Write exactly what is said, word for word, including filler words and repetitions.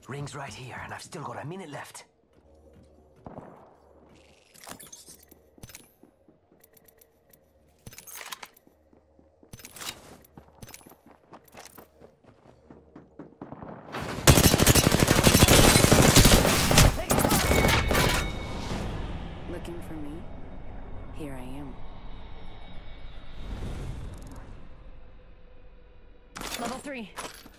Ring's right here, and I've still got a minute left. Looking for me? Here I am. Level three.